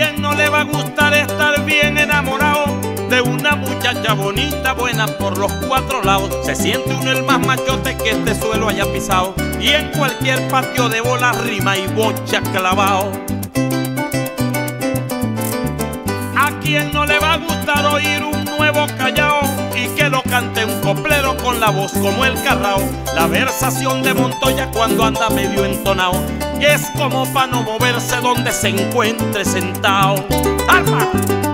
quién no le va a gustar estar bien enamorado de una muchacha bonita, buena por los cuatro lados? Se siente uno el más machote que este suelo haya pisado, y en cualquier patio de bola, rima y bocha clavado. ¿A quién no le va a gustar oír un nuevo callao y que lo cante un coplero con la voz como el carrao? La versación de Montoya cuando anda medio entonado, y es como pa' no moverse donde se encuentre sentado. ¡Alma!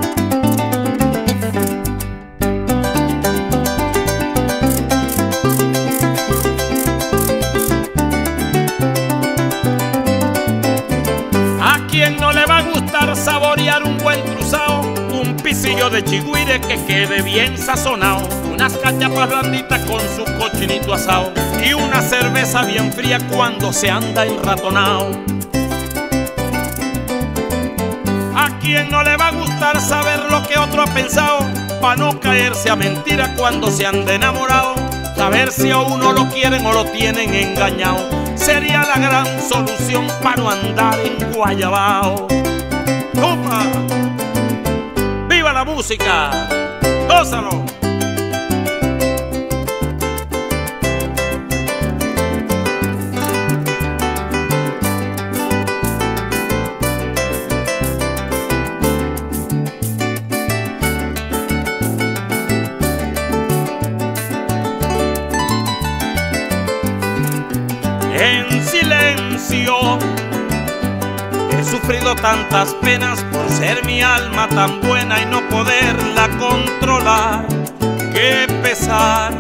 ¿A quién no le va a gustar saborear un buen cruzado, un pisillo de chigüire que quede bien sazonado, unas cachapas blanditas con su cochinito asado y una cerveza bien fría cuando se anda enratonado? ¿A quién no le va a gustar saber lo que otro ha pensado, pa' no caerse a mentira cuando se anda enamorado? Saber si a uno lo quieren o lo tienen engañado sería la gran solución para no andar en guayabao. ¡Opa! ¡Viva la música! ¡Gózalo! En silencio he sufrido tantas penas por ser mi alma tan buena y no poderla controlar. ¡Qué pesar!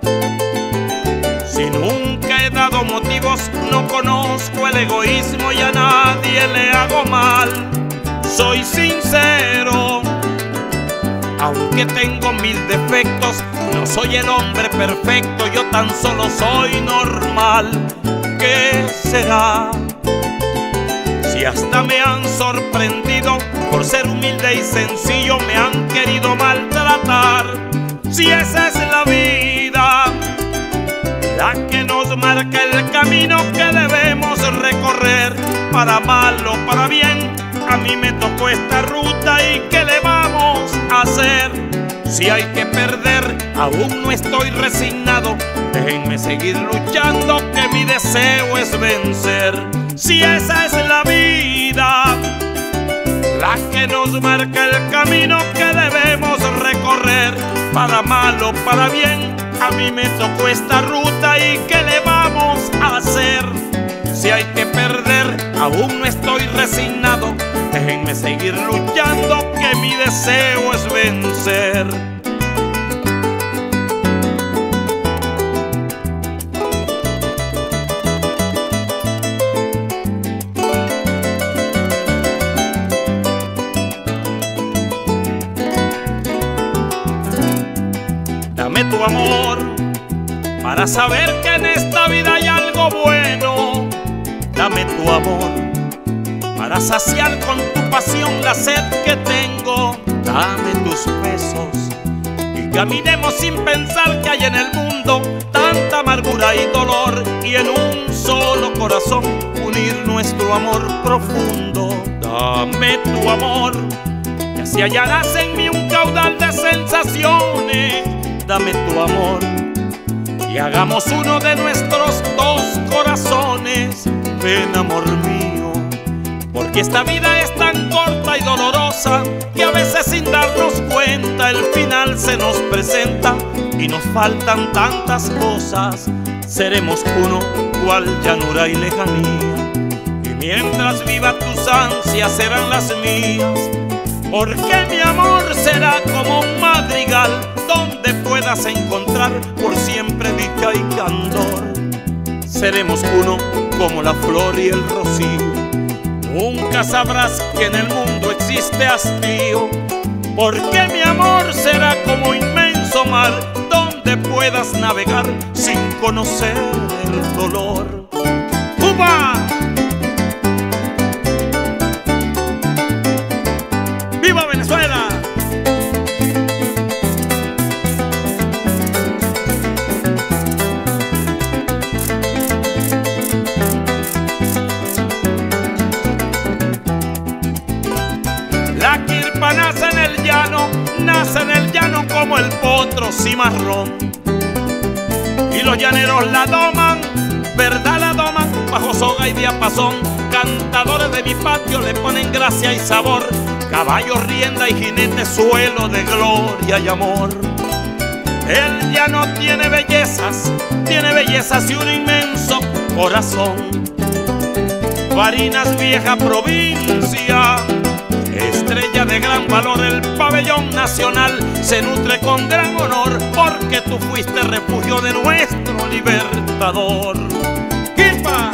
Si nunca he dado motivos, no conozco el egoísmo y a nadie le hago mal. Soy sincero, aunque tengo mil defectos, no soy el hombre perfecto, yo tan solo soy normal. ¿Qué será? Si hasta me han sorprendido por ser humilde y sencillo, me han querido maltratar. Si esa es la vida, la que nos marca el camino que debemos recorrer, para mal o para bien, a mí me tocó esta ruta y ¿qué le vamos a hacer? Si hay que perder, aún no estoy resignado. Déjenme seguir luchando, que mi deseo es vencer. Si esa es la vida, la que nos marca el camino que debemos recorrer, para mal o para bien, a mí me tocó esta ruta y ¿qué le vamos a hacer? Si hay que perder, aún no estoy resignado. Déjenme seguir luchando, que mi deseo es vencer. Dame tu amor para saber que en esta vida hay algo bueno. Dame tu amor para saciar con tu pasión la sed que tengo. Dame tus besos y caminemos sin pensar que hay en el mundo tanta amargura y dolor, y en un solo corazón unir nuestro amor profundo. Dame tu amor, y así hallarás en mí un caudal de sensaciones. Dame tu amor y hagamos uno de nuestros dos corazones. Ven, amor mío, porque esta vida es tan corta y dolorosa que a veces sin darnos cuenta el final se nos presenta y nos faltan tantas cosas. Seremos uno cual llanura y lejanía, y mientras viva tus ansias serán las mías, porque mi amor será como un madrigal donde puedas encontrar por siempre dicha y candor. Seremos uno como la flor y el rocío. Nunca sabrás que en el mundo existe hastío, porque mi amor será como inmenso mar donde puedas navegar sin conocer el dolor. ¡Cuba! ¡Viva Venezuela! pampa nace en el llano como el potro cimarrón. Y los llaneros la doman, verdad la doman, bajo soga y diapasón. Cantadores de mi patio le ponen gracia y sabor, caballo, rienda y jinete, suelo de gloria y amor. El llano tiene bellezas y un inmenso corazón. Barinas, vieja provincia, estrella de gran valor, el pabellón nacional se nutre con gran honor, porque tú fuiste refugio de nuestro libertador. ¡Quipa!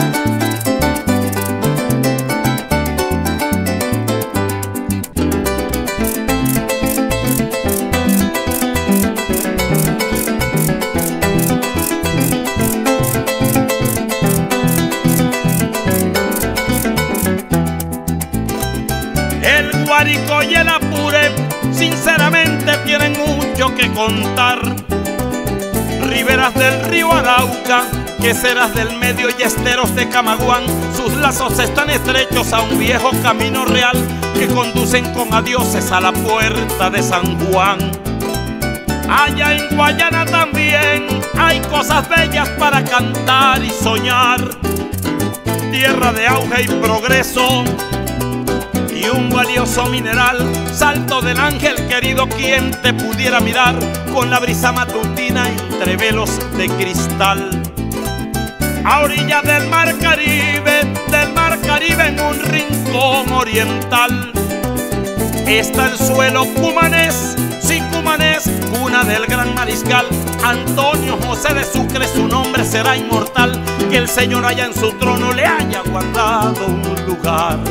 El Guárico y el Apure sinceramente tienen mucho que contar. Riberas del río Arauca, queseras del medio y esteros de Camaguán, sus lazos están estrechos a un viejo camino real que conducen con adioses a la puerta de San Juan. Allá en Guayana también hay cosas bellas para cantar y soñar. Tierra de auge y progreso y un valioso mineral, Salto del Ángel querido, quien te pudiera mirar con la brisa matutina entre velos de cristal. A orilla del mar Caribe en un rincón oriental, está el suelo cumanés, sí cumanés, cuna del gran mariscal Antonio José de Sucre, su nombre será inmortal, que el Señor allá en su trono le haya guardado un lugar.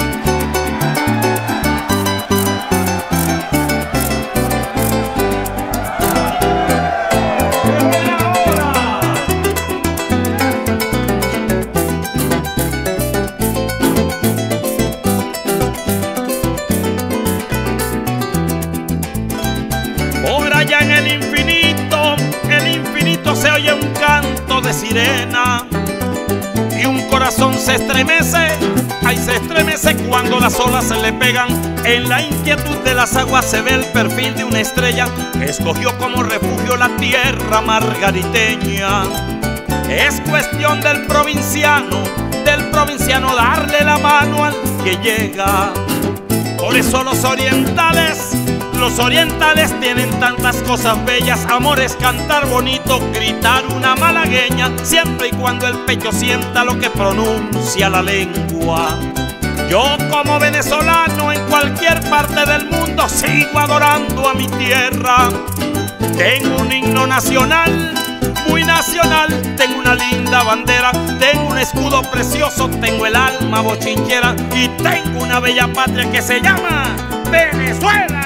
Por allá en el infinito se oye un canto de sirena y un corazón se estremece, ay se estremece cuando las olas se le pegan. En la inquietud de las aguas se ve el perfil de una estrella que escogió como refugio la tierra margariteña. Es cuestión del provinciano darle la mano al que llega. Por eso los orientales tienen tantas cosas bellas. Amor es cantar bonito, gritar una malagueña, siempre y cuando el pecho sienta lo que pronuncia la lengua. Yo como venezolano en cualquier parte del mundo sigo adorando a mi tierra. Tengo un himno nacional, muy nacional, tengo una linda bandera, tengo un escudo precioso, tengo el alma bochinchera y tengo una bella patria que se llama Venezuela.